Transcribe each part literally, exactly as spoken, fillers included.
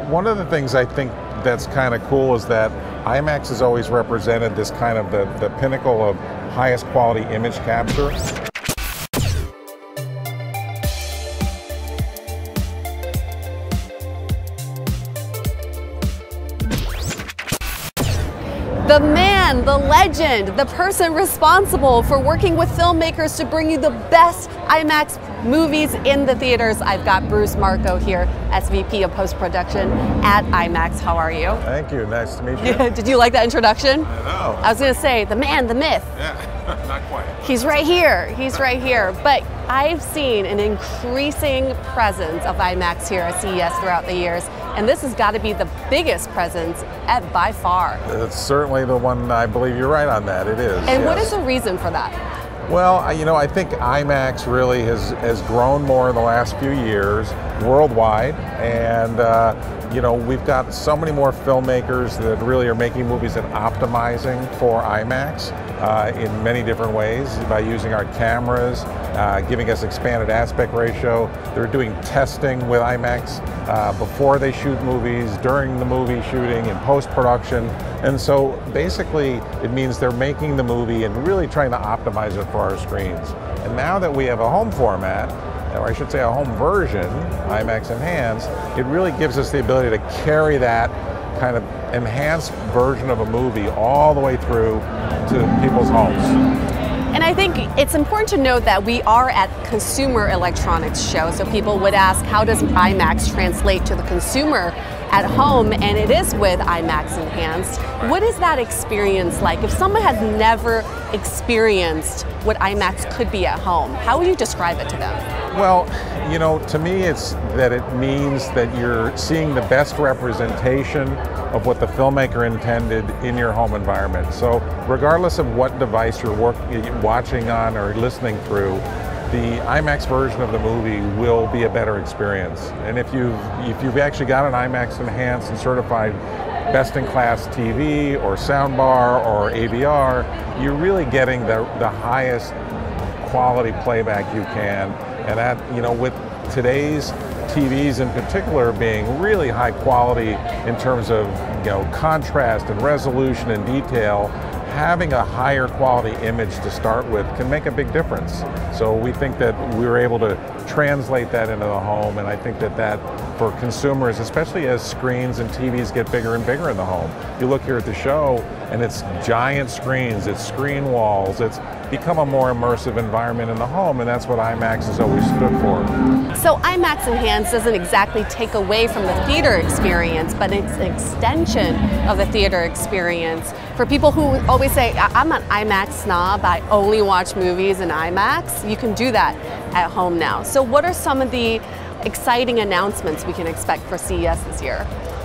one of the things I think that's kind of cool is that IMAX has always represented this kind of the, the pinnacle of highest quality image capture. The man, the legend, the person responsible for working with filmmakers to bring you the best IMAX movies in the theaters. I've got Bruce Marco here, S V P of post-production at IMAX. How are you? Thank you, nice to meet you. Did you like that introduction? I know. I was gonna say, the man, the myth. Yeah, not quite. He's right here, he's right here. But I've seen an increasing presence of IMAX here at C E S throughout the years, and this has got to be the biggest presence at by far. It's certainly the one, I believe you're right on that, it is. And yes. What is the reason for that? Well, you know, I think IMAX really has, has grown more in the last few years worldwide, and uh, you know, we've got so many more filmmakers that really are making movies and optimizing for IMAX uh, in many different ways by using our cameras, uh, giving us expanded aspect ratio. They're doing testing with IMAX uh, before they shoot movies, during the movie shooting, in post-production. And so basically it means they're making the movie and really trying to optimize it for our screens. And now that we have a home format, or I should say a home version, IMAX Enhanced, it really gives us the ability to carry that kind of enhanced version of a movie all the way through to people's homes. And I think it's important to note that we are at Consumer Electronics Show, so people would ask, how does IMAX translate to the consumer at home? And it is with IMAX Enhanced. What is that experience like? If someone has never experienced what IMAX could be at home, how would you describe it to them? Well, you know, to me it's that it means that you're seeing the best representation of what the filmmaker intended in your home environment. So regardless of what device you're work, watching on or listening through, the IMAX version of the movie will be a better experience. And if you've, if you've actually got an IMAX Enhanced and certified best-in-class T V or soundbar or A V R, you're really getting the, the highest quality playback you can. And that, you know, with today's T Vs in particular being really high quality in terms of, you know, contrast and resolution and detail, having a higher quality image to start with can make a big difference. So we think that we were able to translate that into the home, and I think that that for consumers, especially as screens and T Vs get bigger and bigger in the home. You look here at the show and it's giant screens, it's screen walls, it's become a more immersive environment in the home, and that's what IMAX has always stood for. So IMAX Enhanced doesn't exactly take away from the theater experience, but it's an extension of the theater experience. For people who always say, I'm an IMAX snob, I only watch movies in IMAX, you can do that at home now. So what are some of the exciting announcements we can expect for C E S this year?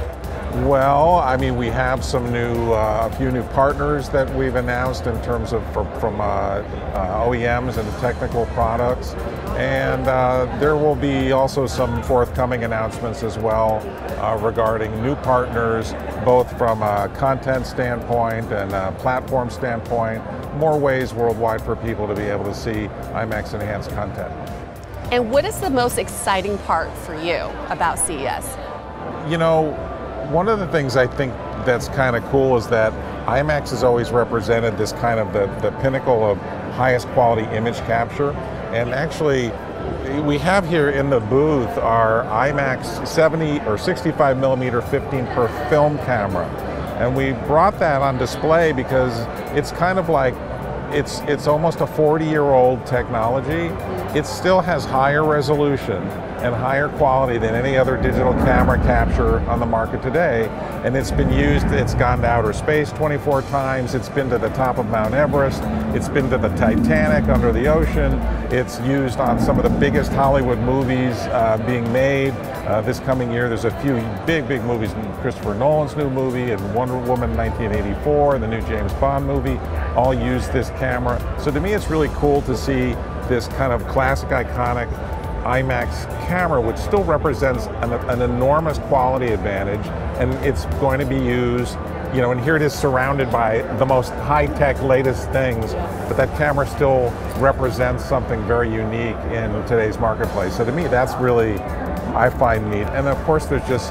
Well, I mean, we have some new, uh, a few new partners that we've announced in terms of from, from uh, uh, O E Ms and technical products, and uh, there will be also some forthcoming announcements as well uh, regarding new partners, both from a content standpoint and a platform standpoint, more ways worldwide for people to be able to see IMAX Enhanced content. And what is the most exciting part for you about C E S? You know, one of the things I think that's kind of cool is that IMAX has always represented this kind of the, the pinnacle of highest quality image capture. And actually, we have here in the booth our IMAX seventy or sixty-five millimeter fifteen per film camera. And we brought that on display because it's kind of like, it's, it's almost a forty year old technology. It still has higher resolution and higher quality than any other digital camera capture on the market today. And it's been used, it's gone to outer space twenty-four times, it's been to the top of Mount Everest, it's been to the Titanic under the ocean, it's used on some of the biggest Hollywood movies uh, being made. Uh, this coming year there's a few big, big movies, Christopher Nolan's new movie and Wonder Woman nineteen eighty-four, the new James Bond movie, all use this camera. So to me it's really cool to see this kind of classic, iconic IMAX camera, which still represents an, an enormous quality advantage, and it's going to be used, you know, and here it is surrounded by the most high-tech, latest things, but that camera still represents something very unique in today's marketplace. So to me, that's really, I find neat. And of course, there's just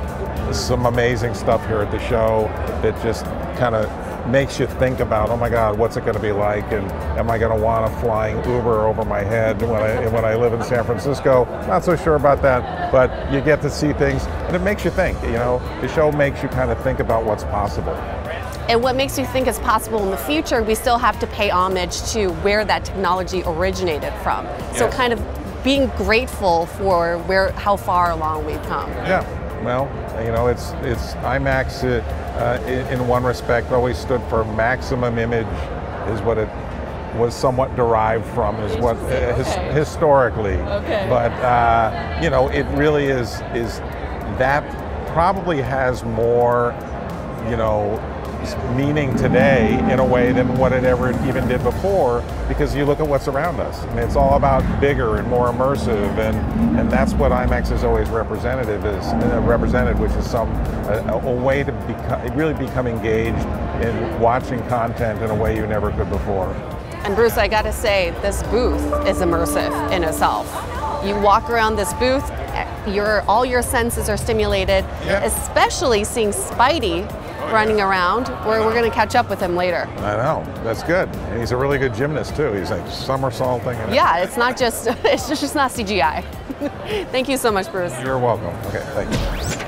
some amazing stuff here at the show that just kind of makes you think about, oh my God, what's it going to be like, and am I going to want a flying Uber over my head when I when I live in San Francisco? Not so sure about that, but you get to see things, and it makes you think. You know, the show makes you kind of think about what's possible. And what makes you think is possible in the future, we still have to pay homage to where that technology originated from. So Yes. kind of being grateful for where how far along we've come. Yeah, well, you know, it's it's IMAX uh, uh, in, in one respect always stood for maximum image, is what it was somewhat derived from, is what uh, his, Okay. historically. Okay. But uh, you know, it really is is that probably has more, you know, meaning today in a way than what it ever even did before, because you look at what's around us and it's all about bigger and more immersive, and and that's what IMAX is always representative is uh, represented, which is some a, a way to become really become engaged in watching content in a way you never could before. And Bruce, I gotta say, this booth is immersive in itself. You walk around this booth, your all your senses are stimulated, Yeah. especially seeing Spidey running around, where we're gonna catch up with him later. I know, that's good. And he's a really good gymnast too. He's like somersaulting. And Yeah, it's not just, it's just not C G I. Thank you so much, Bruce. You're welcome. Okay, thank you.